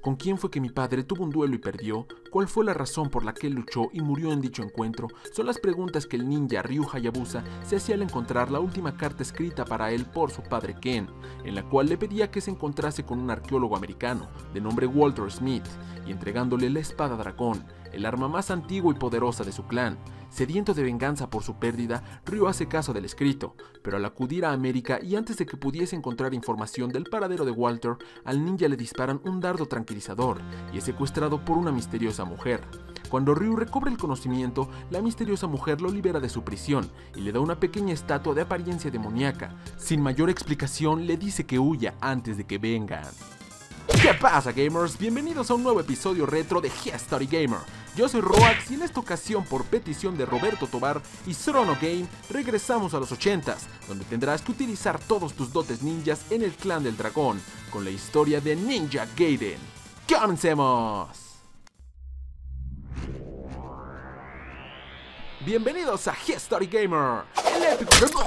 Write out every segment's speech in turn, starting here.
¿Con quién fue que mi padre tuvo un duelo y perdió? ¿Cuál fue la razón por la que él luchó y murió en dicho encuentro? Son las preguntas que el ninja Ryu Hayabusa se hacía al encontrar la última carta escrita para él por su padre Ken, en la cual le pedía que se encontrase con un arqueólogo americano de nombre Walter Smith y entregándole la espada dragón, el arma más antigua y poderosa de su clan. Sediento de venganza por su pérdida, Ryu hace caso del escrito, pero al acudir a América y antes de que pudiese encontrar información del paradero de Walter, al ninja le disparan un dardo tranquilizador y es secuestrado por una misteriosa mujer. Cuando Ryu recobra el conocimiento, la misteriosa mujer lo libera de su prisión y le da una pequeña estatua de apariencia demoníaca. Sin mayor explicación, le dice que huya antes de que vengan. ¿Qué pasa, gamers? Bienvenidos a un nuevo episodio retro de History Gamer. Yo soy Roax y en esta ocasión, por petición de Roberto Tobar y Srono Game, regresamos a los 80s, donde tendrás que utilizar todos tus dotes ninjas en el clan del dragón, con la historia de Ninja Gaiden. ¡Comencemos! Bienvenidos a History Gamer, el épico...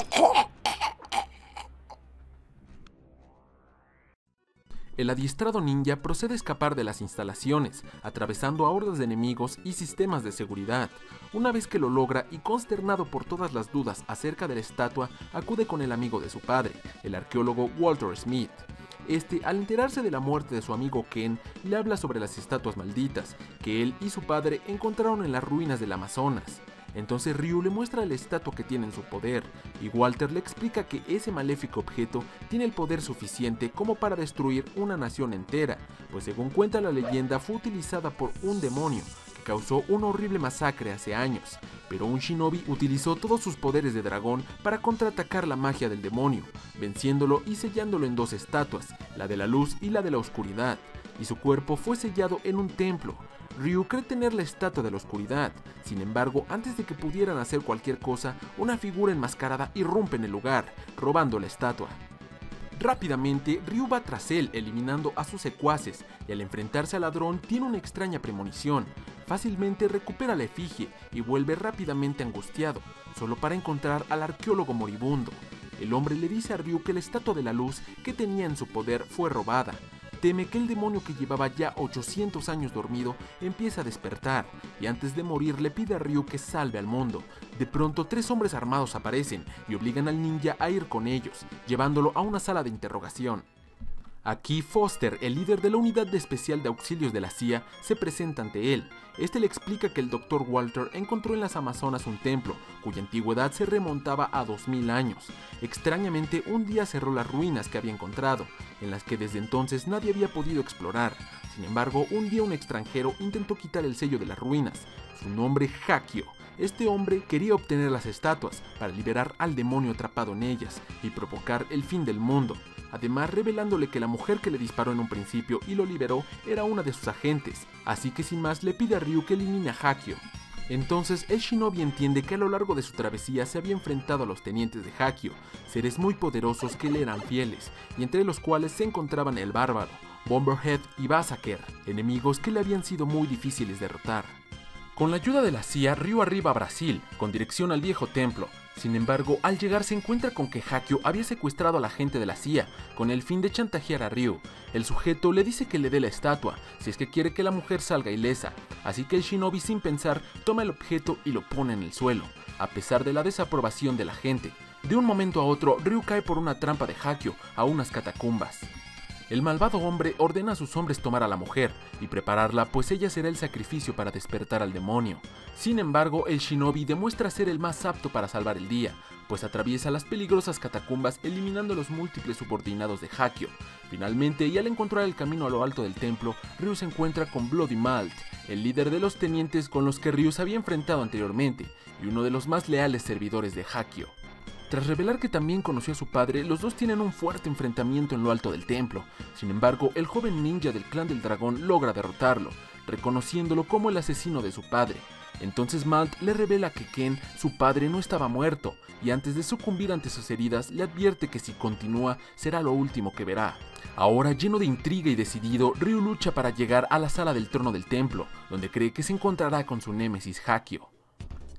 El adiestrado ninja procede a escapar de las instalaciones, atravesando a hordas de enemigos y sistemas de seguridad. Una vez que lo logra y consternado por todas las dudas acerca de la estatua, acude con el amigo de su padre, el arqueólogo Walter Smith. Este, al enterarse de la muerte de su amigo Ken, le habla sobre las estatuas malditas, que él y su padre encontraron en las ruinas del Amazonas. Entonces Ryu le muestra la estatua que tiene en su poder, y Walter le explica que ese maléfico objeto tiene el poder suficiente como para destruir una nación entera, pues según cuenta la leyenda fue utilizada por un demonio, que causó una horrible masacre hace años, pero un shinobi utilizó todos sus poderes de dragón para contraatacar la magia del demonio, venciéndolo y sellándolo en dos estatuas, la de la luz y la de la oscuridad, y su cuerpo fue sellado en un templo. Ryu cree tener la estatua de la oscuridad, sin embargo, antes de que pudieran hacer cualquier cosa, una figura enmascarada irrumpe en el lugar, robando la estatua. Rápidamente, Ryu va tras él, eliminando a sus secuaces, y al enfrentarse al ladrón tiene una extraña premonición. Fácilmente recupera la efigie y vuelve rápidamente angustiado, solo para encontrar al arqueólogo moribundo. El hombre le dice a Ryu que la estatua de la luz que tenía en su poder fue robada. Teme que el demonio que llevaba ya 800 años dormido empiece a despertar, y antes de morir le pide a Ryu que salve al mundo. De pronto 3 hombres armados aparecen y obligan al ninja a ir con ellos, llevándolo a una sala de interrogación. Aquí Foster, el líder de la unidad especial de auxilios de la CIA, se presenta ante él. Este le explica que el Dr. Walter encontró en las Amazonas un templo, cuya antigüedad se remontaba a 2000 años. Extrañamente, un día cerró las ruinas que había encontrado, en las que desde entonces nadie había podido explorar. Sin embargo, un día un extranjero intentó quitar el sello de las ruinas, su nombre Hakio. Este hombre quería obtener las estatuas para liberar al demonio atrapado en ellas y provocar el fin del mundo. Además, revelándole que la mujer que le disparó en un principio y lo liberó era una de sus agentes, así que sin más le pide a Ryu que elimine a Hakio. Entonces el shinobi entiende que a lo largo de su travesía se había enfrentado a los tenientes de Hakio, seres muy poderosos que le eran fieles, y entre los cuales se encontraban el bárbaro, Bomberhead y Berserker, enemigos que le habían sido muy difíciles de derrotar. Con la ayuda de la CIA, Ryu arriba a Brasil, con dirección al viejo templo. Sin embargo, al llegar se encuentra con que Hakio había secuestrado a la gente de la CIA, con el fin de chantajear a Ryu. El sujeto le dice que le dé la estatua, si es que quiere que la mujer salga ilesa, así que el shinobi sin pensar toma el objeto y lo pone en el suelo, a pesar de la desaprobación de la gente. De un momento a otro, Ryu cae por una trampa de Hakio a unas catacumbas. El malvado hombre ordena a sus hombres tomar a la mujer y prepararla, pues ella será el sacrificio para despertar al demonio. Sin embargo, el shinobi demuestra ser el más apto para salvar el día, pues atraviesa las peligrosas catacumbas eliminando a los múltiples subordinados de Hakio. Finalmente, y al encontrar el camino a lo alto del templo, Ryu se encuentra con Bloody Malt, el líder de los tenientes con los que Ryu se había enfrentado anteriormente, y uno de los más leales servidores de Hakio. Tras revelar que también conoció a su padre, los dos tienen un fuerte enfrentamiento en lo alto del templo. Sin embargo, el joven ninja del clan del dragón logra derrotarlo, reconociéndolo como el asesino de su padre. Entonces Malt le revela que Ken, su padre, no estaba muerto, y antes de sucumbir ante sus heridas, le advierte que si continúa, será lo último que verá. Ahora, lleno de intriga y decidido, Ryu lucha para llegar a la sala del trono del templo, donde cree que se encontrará con su némesis Hakio.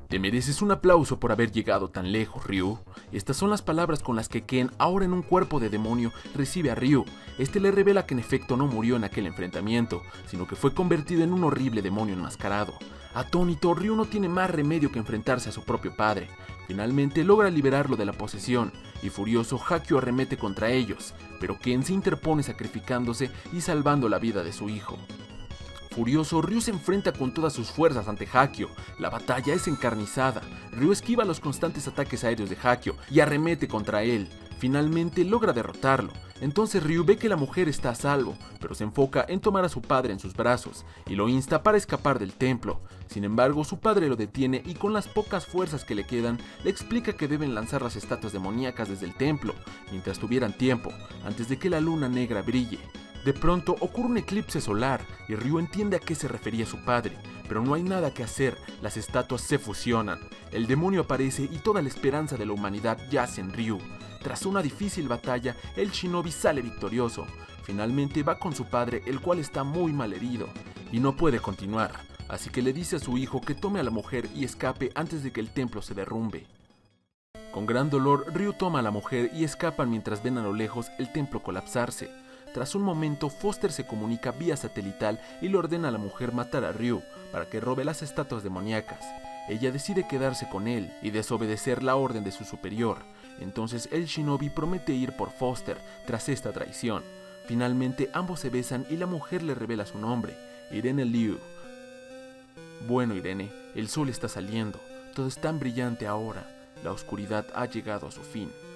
Te mereces un aplauso por haber llegado tan lejos, Ryu. Estas son las palabras con las que Ken, ahora en un cuerpo de demonio, recibe a Ryu. Este le revela que en efecto no murió en aquel enfrentamiento, sino que fue convertido en un horrible demonio enmascarado. Atónito, Ryu no tiene más remedio que enfrentarse a su propio padre. Finalmente logra liberarlo de la posesión, y furioso, Hakyo arremete contra ellos, pero Ken se interpone sacrificándose y salvando la vida de su hijo. Furioso, Ryu se enfrenta con todas sus fuerzas ante Hakyo. La batalla es encarnizada. Ryu esquiva los constantes ataques aéreos de Hakyo y arremete contra él. Finalmente logra derrotarlo. Entonces Ryu ve que la mujer está a salvo, pero se enfoca en tomar a su padre en sus brazos y lo insta para escapar del templo. Sin embargo, su padre lo detiene y con las pocas fuerzas que le quedan, le explica que deben lanzar las estatuas demoníacas desde el templo, mientras tuvieran tiempo, antes de que la luna negra brille. De pronto ocurre un eclipse solar y Ryu entiende a qué se refería su padre, pero no hay nada que hacer, las estatuas se fusionan, el demonio aparece y toda la esperanza de la humanidad yace en Ryu. Tras una difícil batalla, el shinobi sale victorioso. Finalmente va con su padre, el cual está muy mal herido y no puede continuar, así que le dice a su hijo que tome a la mujer y escape antes de que el templo se derrumbe. Con gran dolor, Ryu toma a la mujer y escapan mientras ven a lo lejos el templo colapsarse. Tras un momento, Foster se comunica vía satelital y le ordena a la mujer matar a Ryu para que robe las estatuas demoníacas. Ella decide quedarse con él y desobedecer la orden de su superior. Entonces el shinobi promete ir por Foster tras esta traición. Finalmente ambos se besan y la mujer le revela su nombre, Irene Liu. Bueno, Irene, el sol está saliendo, todo es tan brillante ahora, la oscuridad ha llegado a su fin.